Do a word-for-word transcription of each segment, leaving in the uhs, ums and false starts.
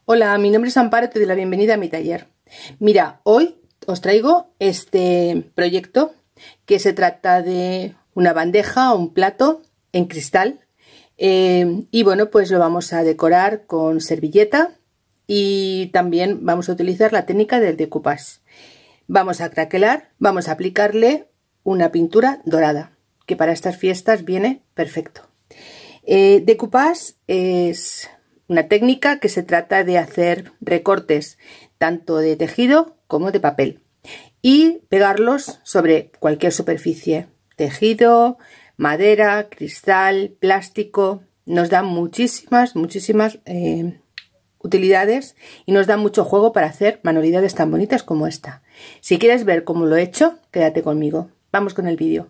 Hola, mi nombre es Amparo, te doy la bienvenida a mi taller. Mira, hoy os traigo este proyecto que se trata de una bandeja o un plato en cristal eh, y bueno, pues lo vamos a decorar con servilleta y también vamos a utilizar la técnica del decoupage. Vamos a craquelar, vamos a aplicarle una pintura dorada que para estas fiestas viene perfecto. Eh, decoupage es una técnica que se trata de hacer recortes tanto de tejido como de papel y pegarlos sobre cualquier superficie, tejido, madera, cristal, plástico. Nos da muchísimas, muchísimas eh, utilidades y nos da mucho juego para hacer manualidades tan bonitas como esta. Si quieres ver cómo lo he hecho, quédate conmigo. Vamos con el vídeo.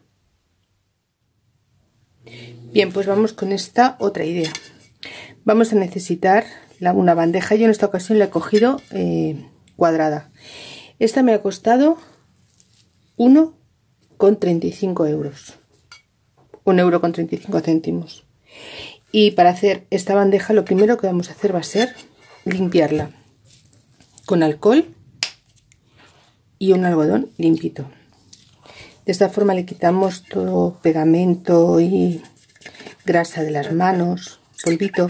Bien, pues vamos con esta otra idea. Vamos a necesitar la, una bandeja. Yo en esta ocasión la he cogido eh, cuadrada. Esta me ha costado uno con treinta y cinco euros. un euro con treinta y cinco céntimos. Y para hacer esta bandeja lo primero que vamos a hacer va a ser limpiarla con alcohol y un algodón limpito. De esta forma le quitamos todo pegamento y grasa de las manos, polvito.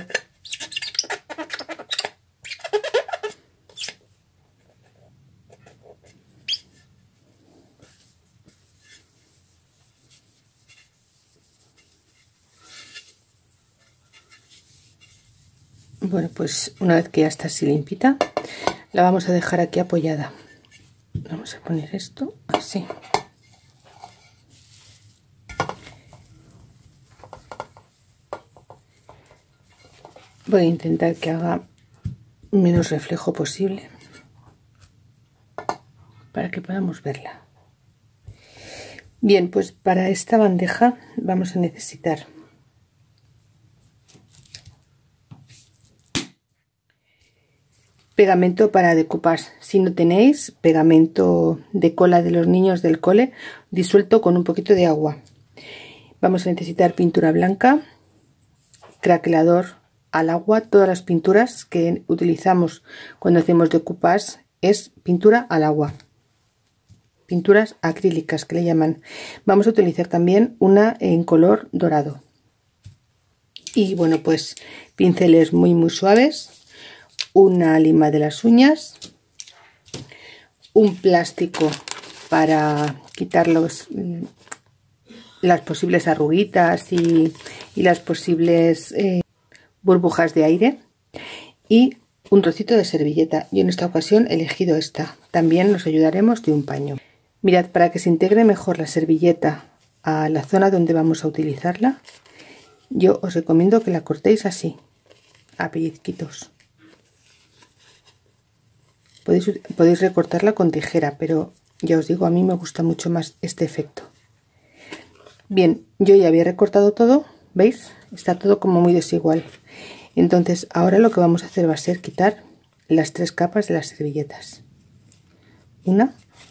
Bueno, pues una vez que ya está así limpita, la vamos a dejar aquí apoyada. Vamos a poner esto así. Voy a intentar que haga menos reflejo posible para que podamos verla. Bien, pues para esta bandeja vamos a necesitar pegamento para decoupage. Si no tenéis pegamento de cola de los niños del cole disuelto con un poquito de agua. Vamos a necesitar pintura blanca, craquelador al agua. Todas las pinturas que utilizamos cuando hacemos decoupage es pintura al agua, pinturas acrílicas que le llaman. Vamos a utilizar también una en color dorado y bueno, pues pinceles muy muy suaves, una lima de las uñas, un plástico para quitar los, las posibles arruguitas y, y las posibles eh, burbujas de aire y un trocito de servilleta. Yo en esta ocasión he elegido esta. También nos ayudaremos de un paño. Mirad, para que se integre mejor la servilleta a la zona donde vamos a utilizarla, yo os recomiendo que la cortéis así, a pellizquitos. Podéis, podéis recortarla con tijera, pero ya os digo, a mí me gusta mucho más este efecto. Bien, yo ya había recortado todo, ¿veis? Está todo como muy desigual. Entonces ahora lo que vamos a hacer va a ser quitar las tres capas de las servilletas. Una.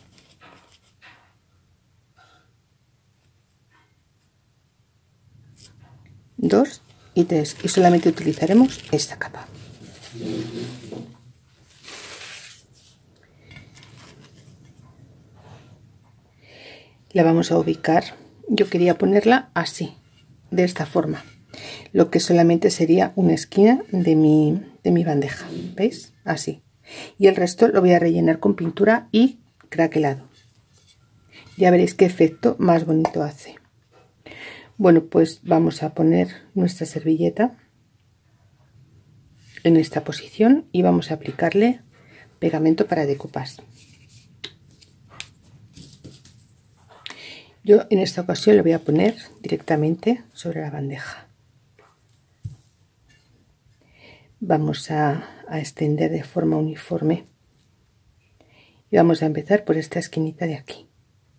Dos y tres. Y solamente utilizaremos esta capa. La vamos a ubicar. Yo quería ponerla así, de esta forma, lo que solamente sería una esquina de mi, de mi bandeja, ¿veis? Así. Y el resto lo voy a rellenar con pintura y craquelado. Ya veréis qué efecto más bonito hace. Bueno, pues vamos a poner nuestra servilleta en esta posición y vamos a aplicarle pegamento para decoupage. Yo en esta ocasión lo voy a poner directamente sobre la bandeja. Vamos a, a extender de forma uniforme y vamos a empezar por esta esquinita de aquí.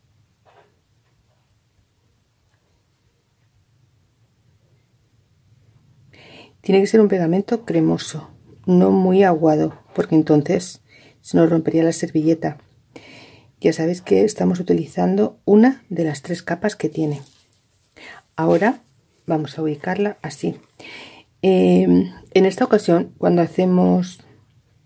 Tiene que ser un pegamento cremoso, no muy aguado, porque entonces se nos rompería la servilleta. Ya sabéis que estamos utilizando una de las tres capas que tiene. Ahora vamos a ubicarla así. Eh, en esta ocasión, cuando hacemos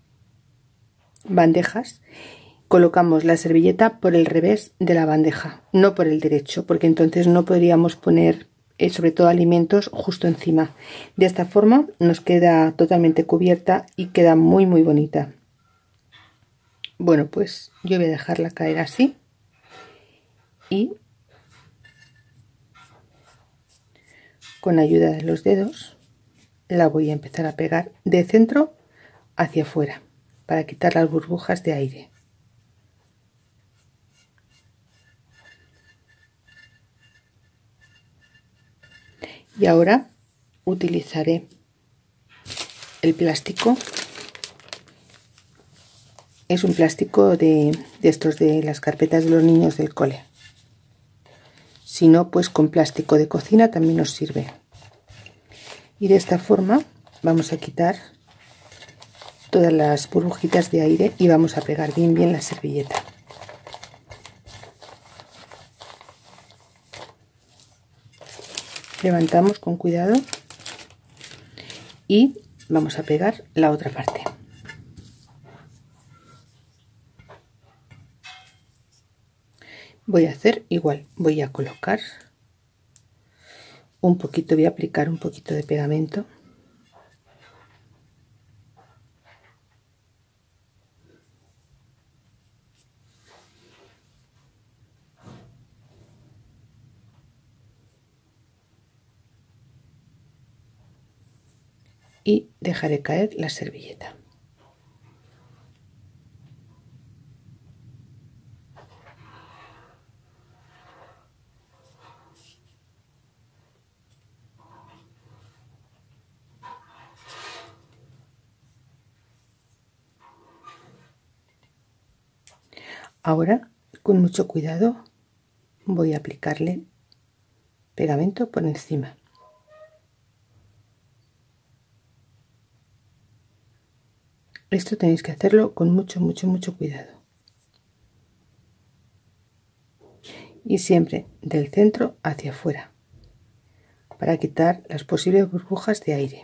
bandejas, colocamos la servilleta por el revés de la bandeja, no por el derecho, porque entonces no podríamos poner eh, sobre todo alimentos justo encima. De esta forma nos queda totalmente cubierta y queda muy muy bonita. Bueno, pues yo voy a dejarla caer así y con ayuda de los dedos la voy a empezar a pegar de centro hacia afuera para quitar las burbujas de aire. Y ahora utilizaré el plástico. Es un plástico de, de estos de las carpetas de los niños del cole. Si no, pues con plástico de cocina también nos sirve. Y de esta forma vamos a quitar todas las burbujitas de aire y vamos a pegar bien bien la servilleta. Levantamos con cuidado y vamos a pegar la otra parte. Voy a hacer igual, voy a colocar un poquito, voy a aplicar un poquito de pegamento. Y dejaré caer la servilleta. Ahora, con mucho cuidado, voy a aplicarle pegamento por encima. Esto tenéis que hacerlo con mucho, mucho, mucho cuidado. Y siempre del centro hacia afuera, para quitar las posibles burbujas de aire.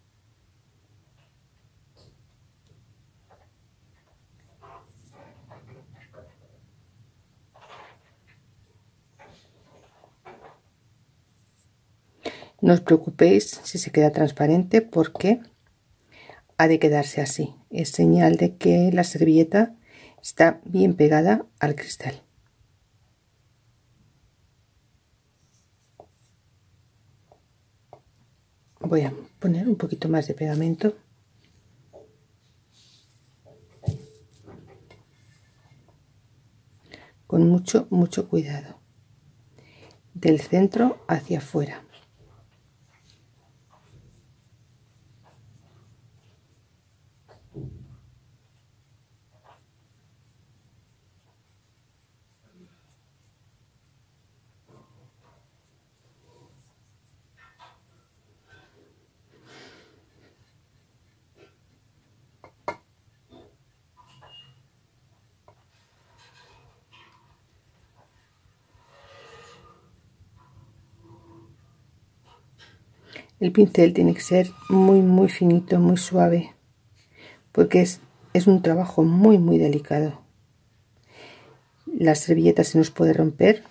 No os preocupéis si se queda transparente, porque ha de quedarse así. Es señal de que la servilleta está bien pegada al cristal. Voy a poner un poquito más de pegamento. Con mucho, mucho cuidado. Del centro hacia afuera. El pincel tiene que ser muy muy finito, muy suave, porque es, es un trabajo muy muy delicado. La servilleta se nos puede romper.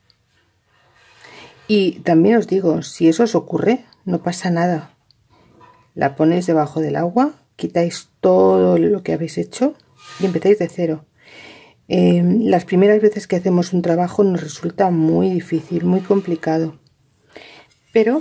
Y también os digo, si eso os ocurre, no pasa nada. La ponéis debajo del agua, quitáis todo lo que habéis hecho y empezáis de cero. Eh, las primeras veces que hacemos un trabajo nos resulta muy difícil, muy complicado. Pero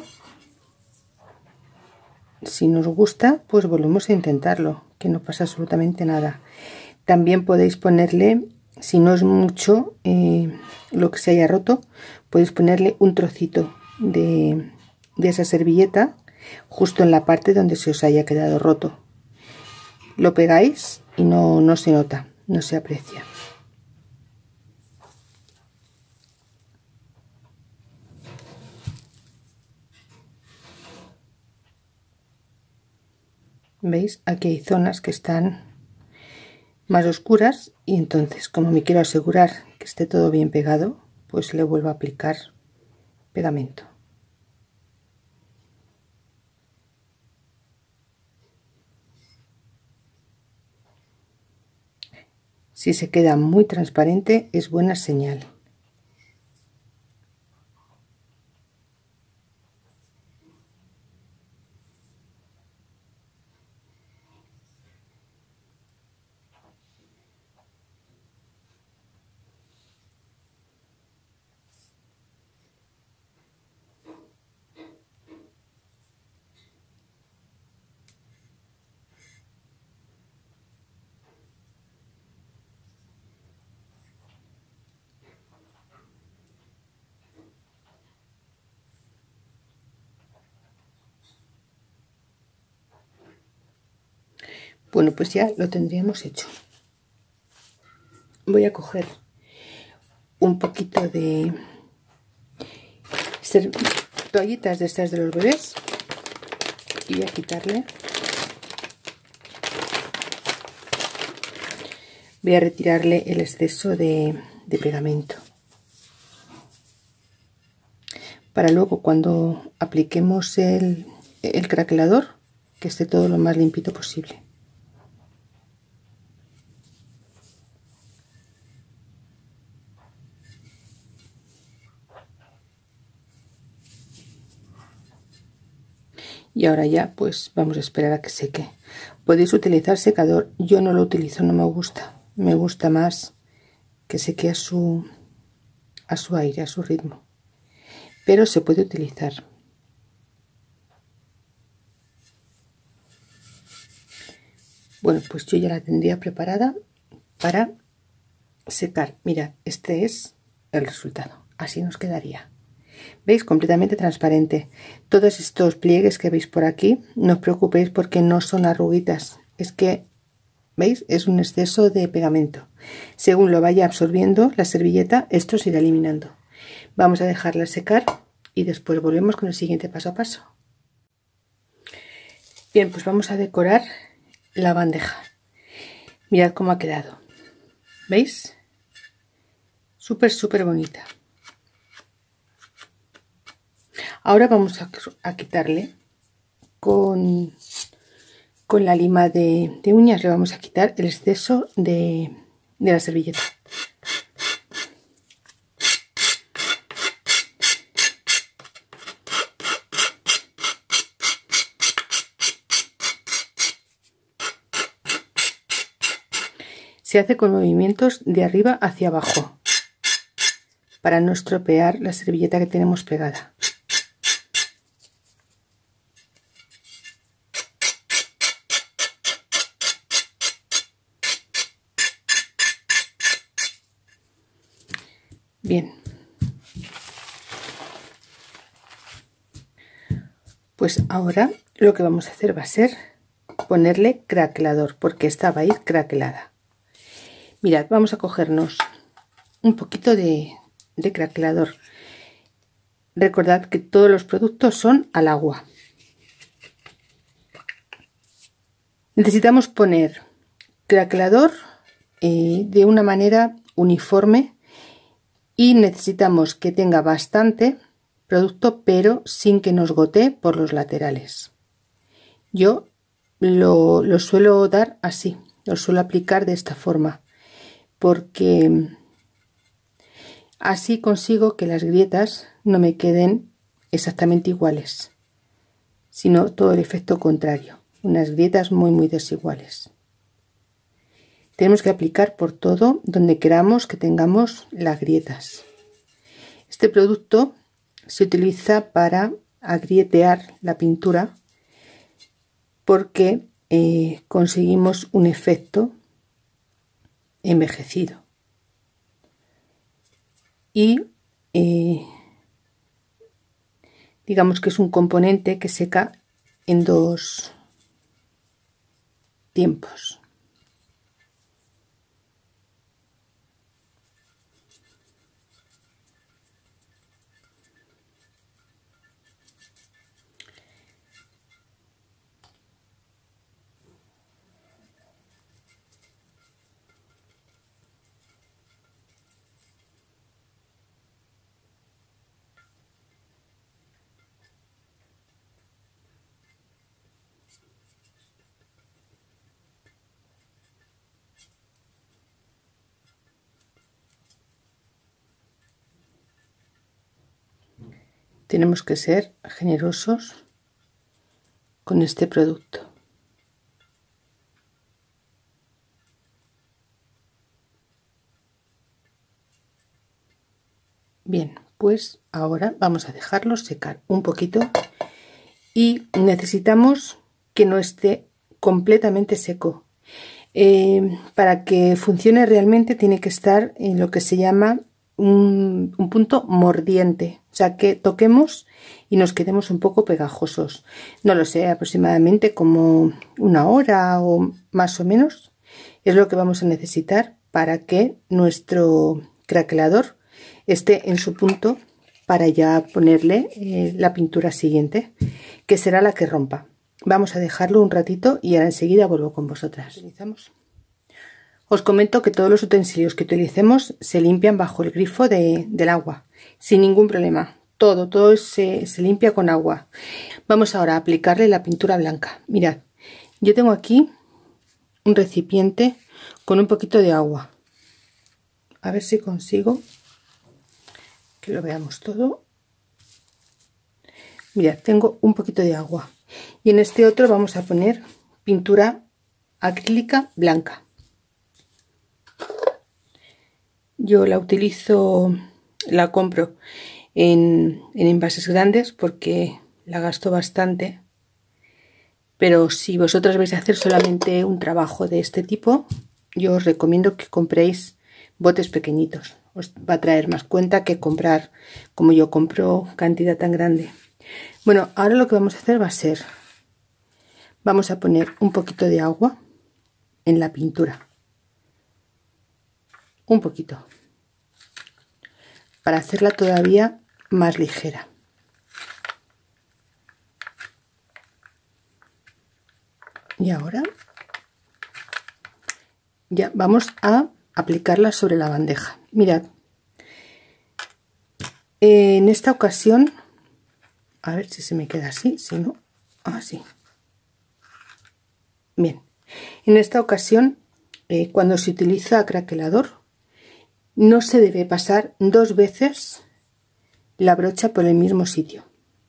si nos gusta, pues volvemos a intentarlo, que no pasa absolutamente nada. También podéis ponerle, si no es mucho eh, lo que se haya roto, podéis ponerle un trocito de, de esa servilleta justo en la parte donde se os haya quedado roto. Lo pegáis y no, no se nota, no se aprecia. ¿Veis? Aquí hay zonas que están más oscuras y entonces, como me quiero asegurar que esté todo bien pegado, pues le vuelvo a aplicar pegamento. Si se queda muy transparente es buena señal. Bueno, pues ya lo tendríamos hecho. Voy a coger un poquito de toallitas de estas de los bebés y voy a quitarle. Voy a retirarle el exceso de, de pegamento. Para luego, cuando apliquemos el, el craquelador, que esté todo lo más limpito posible. Y ahora ya pues vamos a esperar a que seque. Podéis utilizar secador, yo no lo utilizo, no me gusta. Me gusta más que seque a su, a su aire, a su ritmo. Pero se puede utilizar. Bueno, pues yo ya la tendría preparada para secar. Mirad, este es el resultado. Así nos quedaría. ¿Veis? Completamente transparente. Todos estos pliegues que veis por aquí, no os preocupéis porque no son arruguitas. Es que, ¿veis? Es un exceso de pegamento. Según lo vaya absorbiendo la servilleta, esto se irá eliminando. Vamos a dejarla secar y después volvemos con el siguiente paso a paso. Bien, pues vamos a decorar la bandeja. Mirad cómo ha quedado. ¿Veis? Súper, súper bonita. Ahora vamos a, a quitarle con, con la lima de, de uñas, le vamos a quitar el exceso de, de la servilleta. Se hace con movimientos de arriba hacia abajo para no estropear la servilleta que tenemos pegada. Bien, pues ahora lo que vamos a hacer va a ser ponerle craquelador, porque esta va a ir craquelada. Mirad, vamos a cogernos un poquito de, de craquelador. Recordad que todos los productos son al agua. Necesitamos poner craquelador eh, de una manera uniforme. Y necesitamos que tenga bastante producto, pero sin que nos gotee por los laterales. Yo lo, lo suelo dar así, lo suelo aplicar de esta forma, porque así consigo que las grietas no me queden exactamente iguales, sino todo el efecto contrario, unas grietas muy muy desiguales. Tenemos que aplicar por todo donde queramos que tengamos las grietas. Este producto se utiliza para agrietear la pintura porque eh, conseguimos un efecto envejecido. Y eh, digamos que es un componente que seca en dos tiempos. tenemos que ser generosos con este producto. Bien, pues ahora vamos a dejarlo secar un poquito y necesitamos que no esté completamente seco. Eh, para que funcione realmente tiene que estar en lo que se llama un, un punto mordiente, o sea que toquemos y nos quedemos un poco pegajosos. No lo sé, aproximadamente como una hora o más o menos es lo que vamos a necesitar para que nuestro craquelador esté en su punto, para ya ponerle eh, la pintura siguiente, que será la que rompa. Vamos a dejarlo un ratito y ahora enseguida vuelvo con vosotras. Utilizamos. Os comento que todos los utensilios que utilicemos se limpian bajo el grifo de, del agua, sin ningún problema. Todo, todo se, se limpia con agua. Vamos ahora a aplicarle la pintura blanca. Mirad, yo tengo aquí un recipiente con un poquito de agua. A ver si consigo que lo veamos todo. Mirad, tengo un poquito de agua. Y en este otro vamos a poner pintura acrílica blanca. Yo la utilizo, la compro en, en envases grandes porque la gasto bastante. Pero si vosotras vais a hacer solamente un trabajo de este tipo, yo os recomiendo que compréis botes pequeñitos. Os va a traer más cuenta que comprar, como yo compro, cantidad tan grande. Bueno, ahora lo que vamos a hacer va a ser, vamos a poner un poquito de agua en la pintura. Un poquito. Para hacerla todavía más ligera. Y ahora ya vamos a aplicarla sobre la bandeja. Mirad, en esta ocasión, a ver si se me queda así, si no, así. Bien, en esta ocasión, eh, cuando se utiliza craquelador, no se debe pasar dos veces la brocha por el mismo sitio.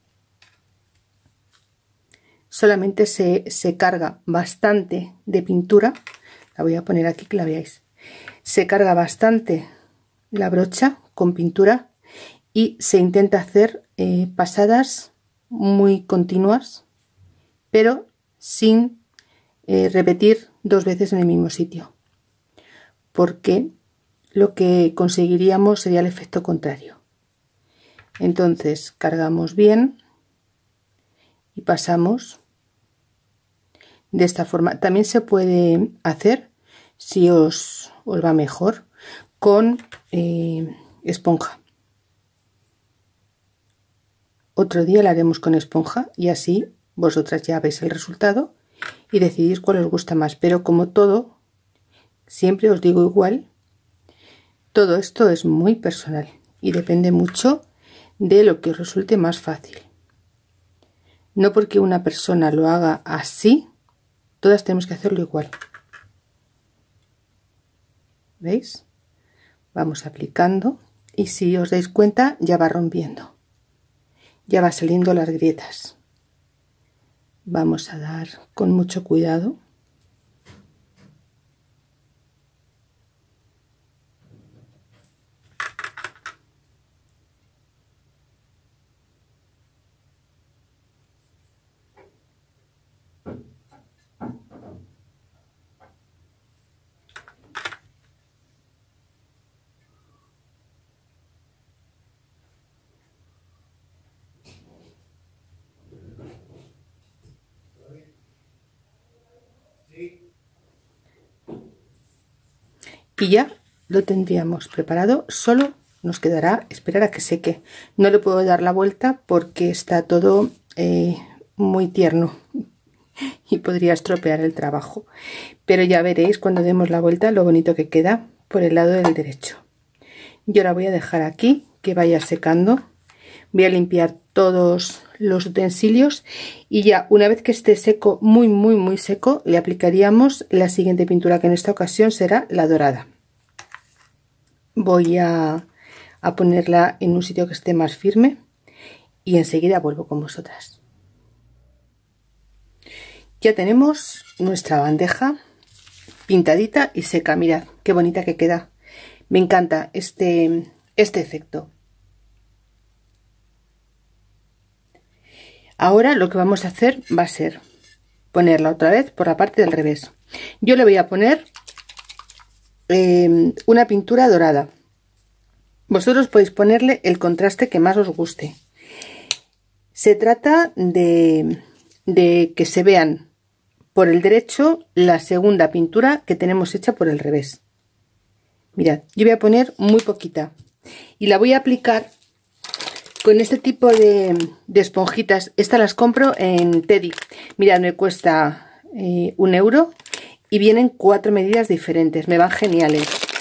Solamente se, se carga bastante de pintura. La voy a poner aquí que la veáis. Se carga bastante la brocha con pintura y se intenta hacer eh, pasadas muy continuas, pero sin eh, repetir dos veces en el mismo sitio, porque lo que conseguiríamos sería el efecto contrario. Entonces cargamos bien y pasamos de esta forma. También se puede hacer, si os, os va mejor, con eh, esponja. Otro día la haremos con esponja y así vosotras ya veis el resultado y decidís cuál os gusta más. Pero como todo, siempre os digo igual, todo esto es muy personal y depende mucho de lo que os resulte más fácil. No porque una persona lo haga así, todas tenemos que hacerlo igual. ¿Veis? Vamos aplicando y si os dais cuenta ya va rompiendo. Ya va saliendo las grietas. Vamos a dar con mucho cuidado. Y ya lo tendríamos preparado, solo nos quedará esperar a que seque. No le puedo dar la vuelta porque está todo eh, muy tierno y podría estropear el trabajo, pero ya veréis cuando demos la vuelta lo bonito que queda por el lado del derecho. Yo la voy a dejar aquí que vaya secando. Voy a limpiar todos los utensilios y ya una vez que esté seco, muy muy muy seco, le aplicaríamos la siguiente pintura, que en esta ocasión será la dorada. Voy a, a ponerla en un sitio que esté más firme y enseguida vuelvo con vosotras. Ya tenemos nuestra bandeja pintadita y seca. Mirad qué bonita que queda. Me encanta este, este efecto. Ahora lo que vamos a hacer va a ser ponerla otra vez por la parte del revés. Yo le voy a poner eh, una pintura dorada. Vosotros podéis ponerle el contraste que más os guste. Se trata de, de que se vean por el derecho la segunda pintura que tenemos hecha por el revés. Mirad, yo voy a poner muy poquita y la voy a aplicar con este tipo de, de esponjitas. Estas las compro en Teddy. Mirad, me cuesta eh, un euro y vienen cuatro medidas diferentes. Me van geniales.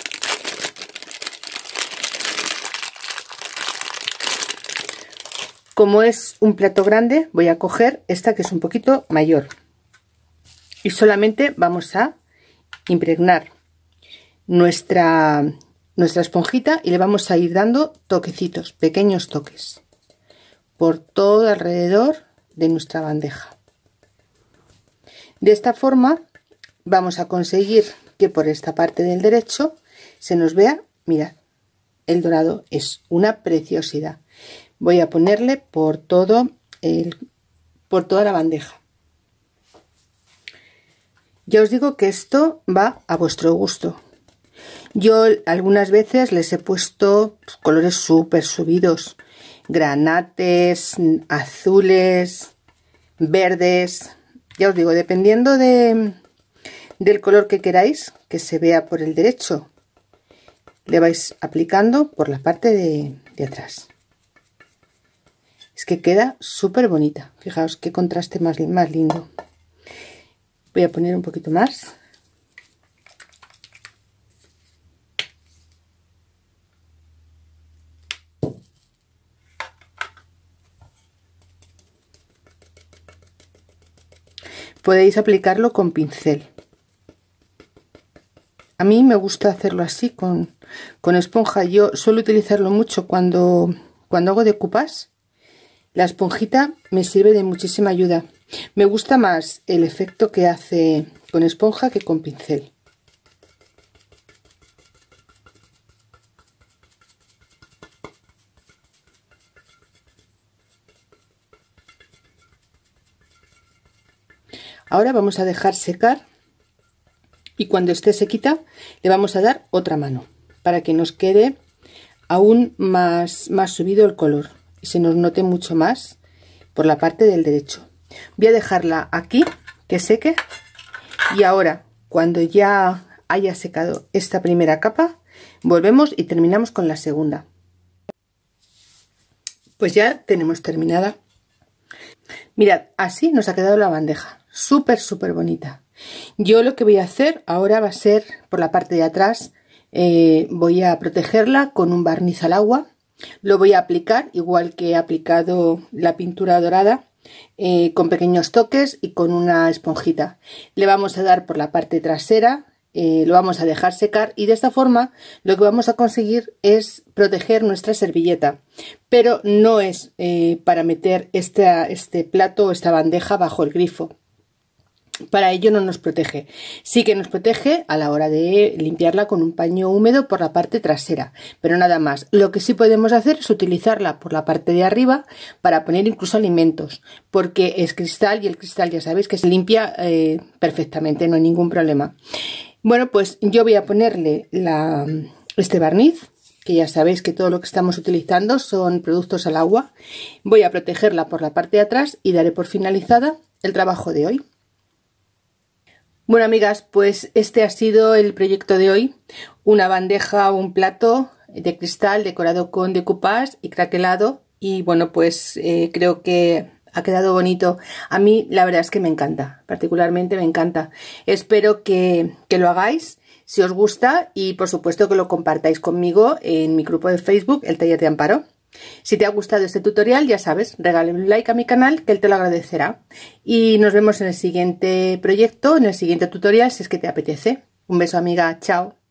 Como es un plato grande, voy a coger esta que es un poquito mayor. Y solamente vamos a impregnar nuestra... nuestra esponjita y le vamos a ir dando toquecitos, pequeños toques por todo alrededor de nuestra bandeja. De esta forma vamos a conseguir que por esta parte del derecho se nos vea, mirad, el dorado es una preciosidad. Voy a ponerle por todo el, por toda la bandeja. Ya os digo que esto va a vuestro gusto. Yo algunas veces les he puesto colores súper subidos, granates, azules, verdes. Ya os digo, dependiendo de, del color que queráis que se vea por el derecho, le vais aplicando por la parte de, de atrás. Es que queda súper bonita. Fijaos qué contraste más, más lindo. Voy a poner un poquito más. Podéis aplicarlo con pincel. A mí me gusta hacerlo así con, con esponja. Yo suelo utilizarlo mucho cuando, cuando hago decoupage. La esponjita me sirve de muchísima ayuda. Me gusta más el efecto que hace con esponja que con pincel. Ahora vamos a dejar secar y cuando esté sequita le vamos a dar otra mano para que nos quede aún más, más subido el color y se nos note mucho más por la parte del derecho. Voy a dejarla aquí que seque y ahora cuando ya haya secado esta primera capa volvemos y terminamos con la segunda. Pues ya tenemos terminada. Mirad, así nos ha quedado la bandeja. Súper, súper bonita. Yo lo que voy a hacer ahora va a ser por la parte de atrás. Eh, voy a protegerla con un barniz al agua. Lo voy a aplicar igual que he aplicado la pintura dorada. Eh, con pequeños toques y con una esponjita. Le vamos a dar por la parte trasera. Eh, lo vamos a dejar secar y de esta forma lo que vamos a conseguir es proteger nuestra servilleta, pero no es eh, para meter este, este plato o esta bandeja bajo el grifo. Para ello no nos protege. Sí que nos protege a la hora de limpiarla con un paño húmedo por la parte trasera, pero nada más. Lo que sí podemos hacer es utilizarla por la parte de arriba para poner incluso alimentos, porque es cristal y el cristal ya sabéis que se limpia eh, perfectamente, no hay ningún problema. Bueno, pues yo voy a ponerle la, este barniz, que ya sabéis que todo lo que estamos utilizando son productos al agua. Voy a protegerla por la parte de atrás y daré por finalizada el trabajo de hoy. Bueno, amigas, pues este ha sido el proyecto de hoy. Una bandeja o un plato de cristal decorado con decoupage y craquelado. Y bueno, pues eh, creo que ha quedado bonito. A mí la verdad es que me encanta, particularmente me encanta. Espero que, que lo hagáis si os gusta y por supuesto que lo compartáis conmigo en mi grupo de Facebook, El Taller de Amparo. Si te ha gustado este tutorial, ya sabes, regálame un like a mi canal que él te lo agradecerá. Y nos vemos en el siguiente proyecto, en el siguiente tutorial, si es que te apetece. Un beso, amiga, chao.